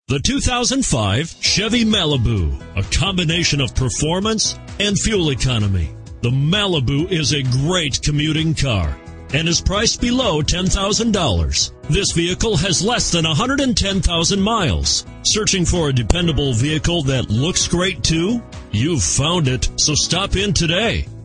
The 2005 Chevy Malibu, a combination of performance and fuel economy. The Malibu is a great commuting car and is priced below $10,000. This vehicle has less than 110,000 miles. Searching for a dependable vehicle that looks great too? You've found it, so stop in today.